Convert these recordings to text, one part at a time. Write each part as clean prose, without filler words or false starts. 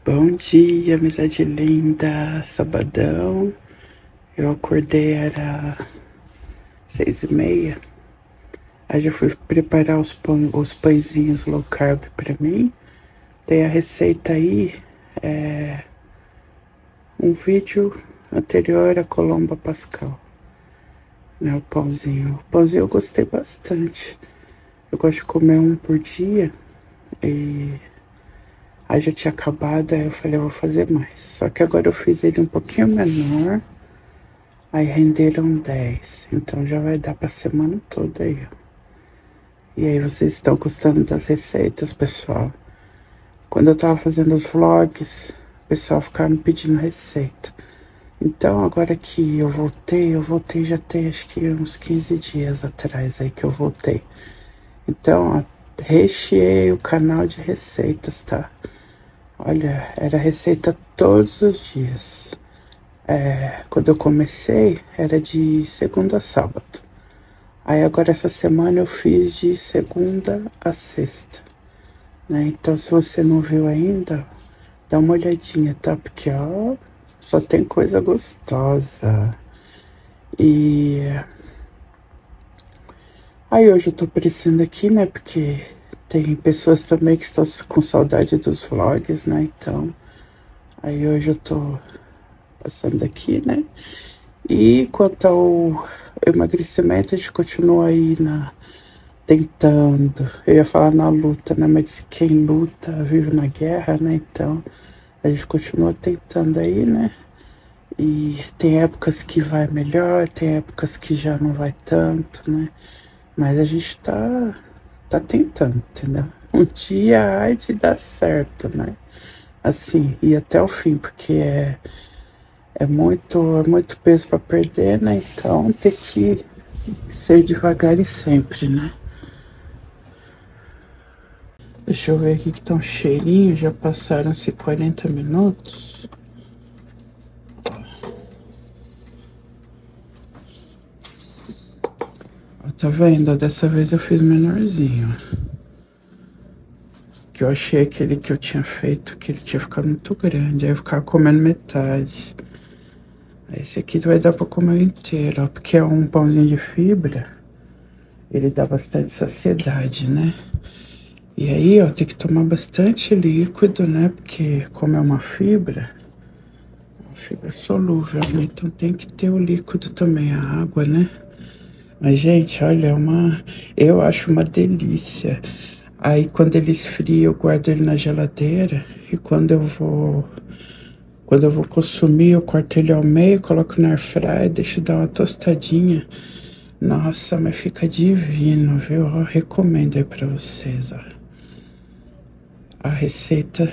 Bom dia, amizade linda, sabadão. Eu acordei, era 6h30. Aí já fui preparar os pãezinhos low carb pra mim. Tem a receita aí, um vídeo anterior a Colomba Pascal, né, o pãozinho. O pãozinho eu gostei bastante. Eu gosto de comer um por dia e aí já tinha acabado, aí eu falei, eu vou fazer mais. Só que agora eu fiz ele um pouquinho menor, aí renderam 10. Então já vai dar pra semana toda aí, ó. E aí, vocês estão gostando das receitas, pessoal? Quando eu tava fazendo os vlogs, o pessoal ficava me pedindo receita. Então, agora que eu voltei já tem acho que uns 15 dias atrás aí que eu voltei. Então, ó, recheei o canal de receitas, tá? Olha, era receita todos os dias. Quando eu comecei, era de segunda a sábado. Aí agora essa semana eu fiz de segunda a sexta, né? Então se você não viu ainda, dá uma olhadinha, tá? Porque, ó, só tem coisa gostosa. E aí hoje eu tô aparecendo aqui, né? Porque tem pessoas também que estão com saudade dos vlogs, né? Então, aí hoje eu tô passando aqui, né? E quanto ao emagrecimento, a gente continua aí tentando. Eu ia falar na luta, né? Mas quem luta vive na guerra, né? Então, a gente continua tentando aí, né? E tem épocas que vai melhor, tem épocas que já não vai tanto, né? Mas a gente tá tentando, entendeu? Um dia há de dar certo, né? Assim, e até o fim, porque é muito peso para perder, né? Então tem que ser devagar e sempre, né? Deixa eu ver aqui que tá um cheirinho, já passaram-se 40 minutos. Ó, tá vendo? Dessa vez eu fiz menorzinho. Que eu achei aquele que eu tinha feito, que ele tinha ficado muito grande. Aí eu ficava comendo metade. Esse aqui vai dar pra comer inteiro, ó. Porque é um pãozinho de fibra. Ele dá bastante saciedade, né? E aí, ó, tem que tomar bastante líquido, né? Porque como é uma fibra solúvel, né? Então tem que ter o líquido também, a água, né? Mas, gente, olha, eu acho uma delícia. Aí, quando ele esfria, eu guardo ele na geladeira. E quando eu vou consumir, eu corto ele ao meio, coloco na airfryer, deixo dar uma tostadinha. Nossa, mas fica divino, viu? Eu recomendo aí pra vocês, ó. A receita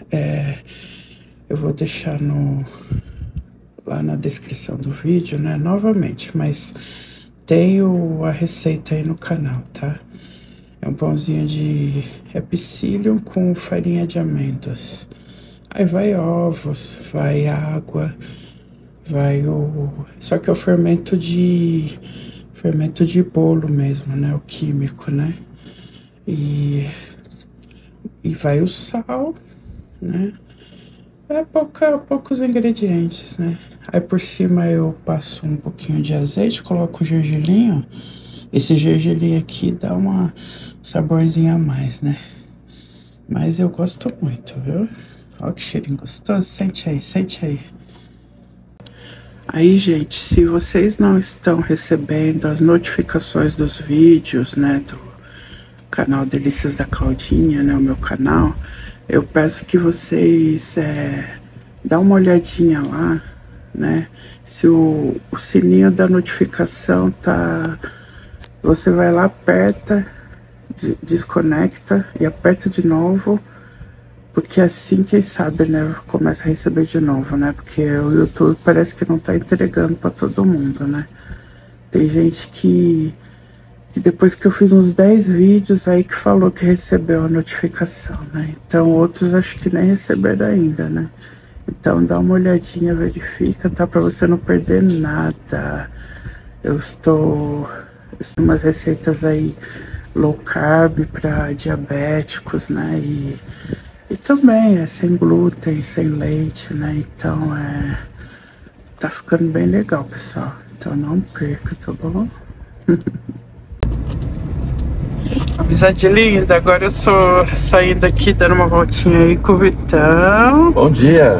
eu vou deixar lá na descrição do vídeo, né? Novamente, mas tem a receita aí no canal, tá? É um pãozinho é psyllium com farinha de amêndoas. Aí vai ovos, vai água, só que é o fermento de bolo mesmo, né? O químico, né? E vai o sal, né? Poucos ingredientes, né? Aí por cima eu passo um pouquinho de azeite, coloco o gergelim, ó. Esse gergelim aqui dá um saborzinho a mais, né? Mas eu gosto muito, viu? Olha que cheirinho gostoso. Sente aí, sente aí. Aí, gente, se vocês não estão recebendo as notificações dos vídeos, né, do canal Delícias da Claudinha, né, o meu canal, eu peço que vocês dá uma olhadinha lá, né, se o sininho da notificação tá... Você vai lá, aperta, desconecta e aperta de novo, porque assim, quem sabe, né, começa a receber de novo, né, porque o YouTube parece que não tá entregando pra todo mundo, né. Tem gente que depois que eu fiz uns 10 vídeos aí que falou que recebeu a notificação, né, então outros acho que nem receberam ainda, né. Então dá uma olhadinha, verifica, tá, pra você não perder nada. Eu estou umas receitas aí low carb para diabéticos, né? E E também é sem glúten, sem leite, né? Então tá ficando bem legal, pessoal. Então não perca, tá bom? Amizade linda, agora eu sou saindo aqui, dando uma voltinha aí com o Vitão. Bom dia!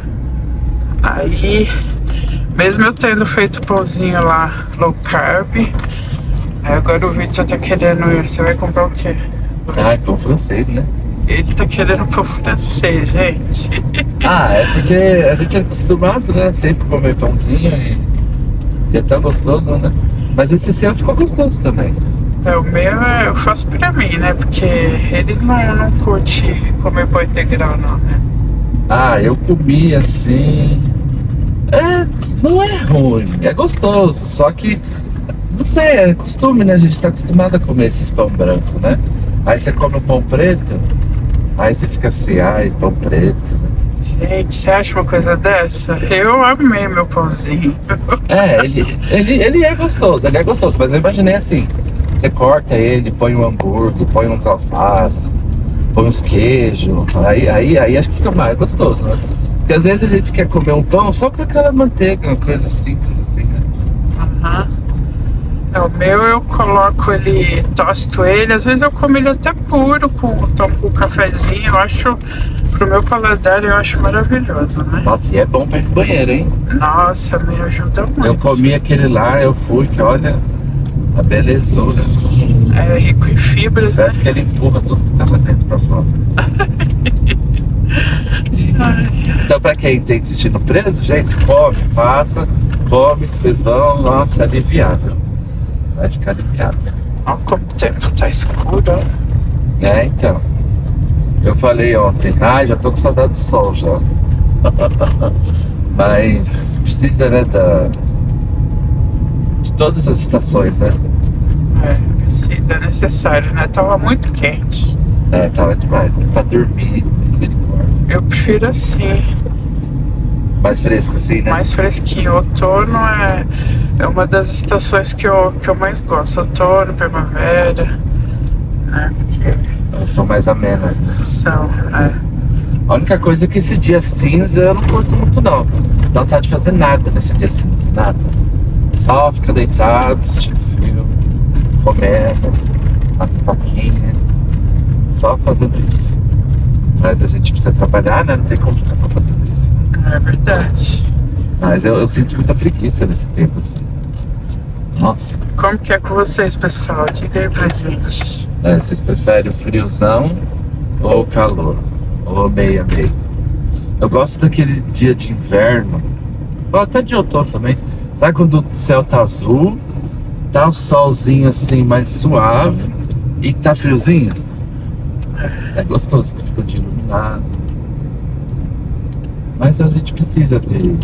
Aí, mesmo eu tendo feito pãozinho lá, low carb, aí agora o Vitor tá querendo, você vai comprar o quê? Ah, é pão francês, né? Ele tá querendo pão francês, gente. Ah, é porque a gente é acostumado, né? Sempre comer pãozinho e é tão gostoso, né? Mas esse seu ficou gostoso também. O meu eu faço pra mim, né? Porque eles não curtem comer pão integral, não, né? Ah, eu comi assim. Não é ruim, é gostoso, só que, não sei, é costume, né? A gente tá acostumado a comer esses pão branco, né? Aí você come o pão preto, aí você fica assim, ai, pão preto, né? Gente, você acha uma coisa dessa? Eu amei meu pãozinho. Ele é gostoso, mas eu imaginei assim, você corta ele, põe um hambúrguer, põe uns alface, põe uns queijos, aí acho que fica mais gostoso, né? Porque às vezes a gente quer comer um pão só com aquela manteiga, uma coisa simples assim, né? O meu eu coloco ele, tosto ele, às vezes eu como ele até puro, tomo com um cafezinho, eu acho, pro meu paladar eu acho maravilhoso, né? Nossa, e é bom pra ir no banheiro, hein? Nossa, me ajuda muito. Eu comi aquele lá, eu fui, que olha, a belezura. É rico em fibras, Parece né? que ele empurra tudo que tá lá dentro pra fora. Então, pra quem tem intestino preso, gente, come que vocês vão, nossa, aliviar, viu? Vai ficar aliviado. Olha como o tempo tá escuro, ó. Então. Eu falei ontem, já tô com saudade do sol já. Mas precisa, né, de todas as estações, né? Precisa, é necessário, né? Tava muito quente. Tava demais, né? Pra dormir, misericórdia. Eu prefiro assim. Mais fresco assim, né? Mais fresquinho. Outono é uma das estações que eu mais gosto. Outono, primavera, né? Elas são mais amenas, né? São, A única coisa é que esse dia cinza eu não curto muito não. Não tá de fazer nada nesse dia cinza, nada. Só fica deitado, assistindo filme, comendo, uma pipoquinha. Só fazendo isso. Mas a gente precisa trabalhar, né? Não tem como ficar só fazendo isso. É verdade. Mas eu sinto muita preguiça nesse tempo, assim. Nossa. Como que é com vocês, pessoal? Diga aí pra gente. Vocês preferem o friozão ou o calor? Ou meio a meio? Eu gosto daquele dia de inverno, ou até de outono também. Sabe quando o céu tá azul, tá o solzinho assim mais suave e tá friozinho? É gostoso, que fica o dia iluminado. Mas a gente precisa de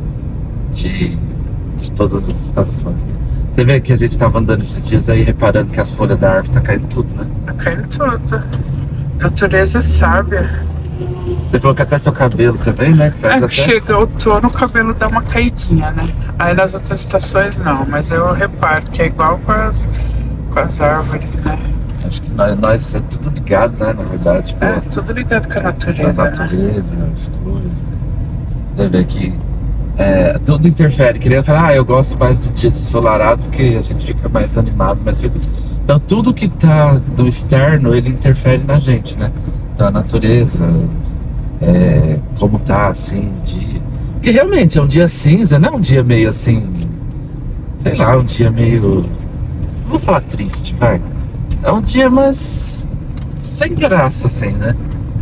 todas as estações, né? Você vê que a gente tava andando esses dias aí, reparando que as folhas da árvore tá caindo tudo, né? Tá caindo tudo. Natureza é sábia. Você falou que até seu cabelo também, né? Chega outono, o cabelo dá uma caidinha, né? Aí nas outras estações não, mas eu reparo que é igual com as árvores, né? Acho que nós é tudo ligado, né? Na verdade. Tudo ligado com a natureza. A natureza, né? As coisas. Você vê que tudo interfere. Queria falar, eu gosto mais de dias ensolarados porque a gente fica mais animado, mais feliz. Então tudo que tá do externo, ele interfere na gente, né? Então a natureza, como tá assim o dia. Porque realmente é um dia cinza, não é um dia meio assim, sei lá, um dia meio, não vou falar triste, vai. É um dia mais sem graça, assim, né?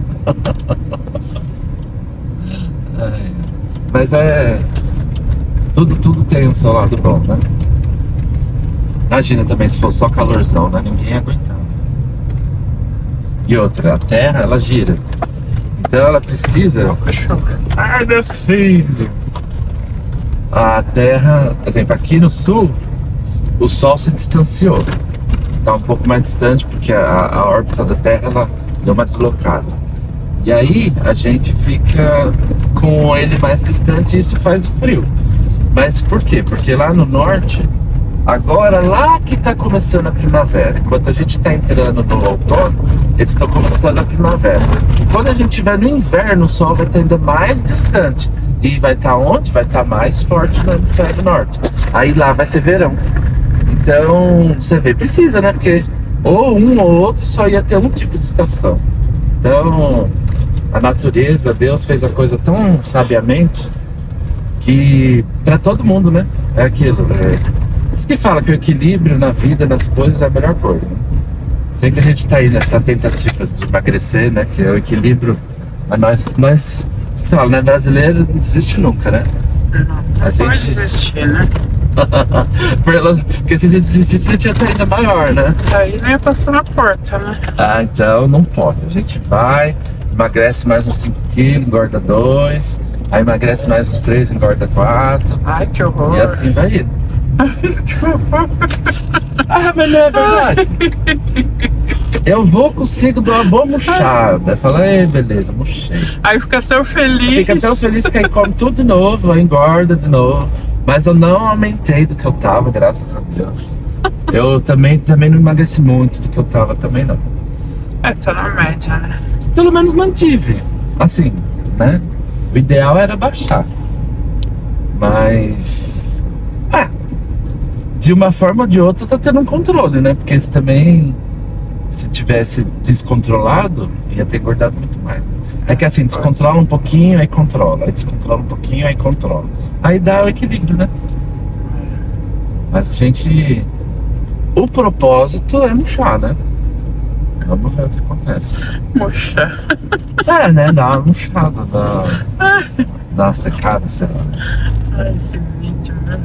Mas tudo tem o seu lado bom, né? Imagina também se fosse só calorzão, né? Ninguém ia aguentar. E outra, a Terra, ela gira. Então ela precisa... Ai, meu filho! A Terra, por exemplo, aqui no sul, o Sol se distanciou. Tá um pouco mais distante porque a órbita da Terra, ela deu uma deslocada. E aí a gente fica com ele mais distante e isso faz o frio. Mas por quê? Porque lá no norte Agora, lá que tá começando a primavera. Enquanto a gente tá entrando no outono, eles estão começando a primavera. Quando a gente estiver no inverno, o sol vai estar ainda mais distante. E vai estar onde? Vai estar mais forte no hemisfério norte. Aí lá vai ser verão. Então, você vê, precisa, né? Porque ou um ou outro só ia ter um tipo de estação. Então, a natureza, Deus fez a coisa tão sabiamente que para todo mundo, né? É aquilo. Por isso que fala que o equilíbrio na vida, nas coisas, é a melhor coisa, né? Sei que a gente tá aí nessa tentativa de emagrecer, né? Que é o equilíbrio. Mas nós você fala, né? Brasileiro não desiste nunca, né? Não A pode gente- desistir, né? Porque se a gente desistisse, a gente ia estar ainda maior, né? Aí nem ia passar na porta, né? Ah, então não pode. A gente vai, emagrece mais uns 5 quilos, engorda 2, aí emagrece mais uns 3, engorda 4, Ai, que horror. e assim vai indo. Que horror. Ah, mas não é verdade. Eu vou, consigo dar uma boa murchada. Fala, ei, beleza, murchei. Aí fica tão feliz. Fica tão feliz que aí come tudo de novo, aí engorda de novo. Mas eu não aumentei do que eu tava, graças a Deus. Eu também não emagreci muito do que eu tava, também não. É, tá na média, né? Pelo menos mantive. Assim, né? O ideal era baixar. Mas... de uma forma ou de outra tá tendo um controle, né? Porque se também... se tivesse descontrolado, ia ter engordado muito mais. É que assim, descontrola um pouquinho, aí controla. Aí descontrola um pouquinho, aí controla. Aí dá o equilíbrio, né? Mas a gente... o propósito é murchar, né? Vamos ver o que acontece. Murcha. É, né? Dá uma murchada, dá uma secada, sei lá. Ai, esse vídeo, né?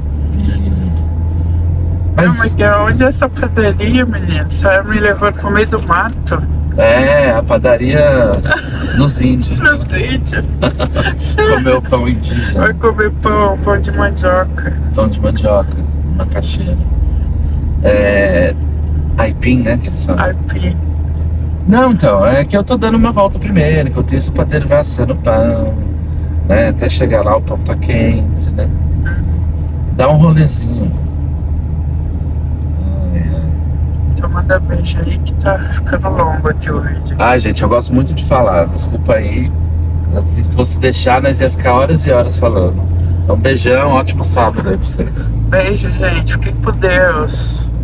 Mas, Não, mas onde é essa padaria, menino? Você me levando pro meio do mato. a padaria nos índios. No vídeo. Comeu pão indígena, Vai comer pão de mandioca. pão de mandioca, macaxeira. Aipim, né? Que eles falam. Aipim. Não, então, é que eu tô dando uma volta primeiro, enquanto isso o padeiro vai assando o pão, né? Até chegar lá o pão tá quente, né? Dá um rolezinho. Então manda beijo aí que tá ficando longo aqui o vídeo. Ai, gente, eu gosto muito de falar, desculpa aí. Se fosse deixar, nós ia ficar horas e horas falando. Então, beijão, ótimo sábado aí pra vocês. Beijo, gente. Fiquem com Deus.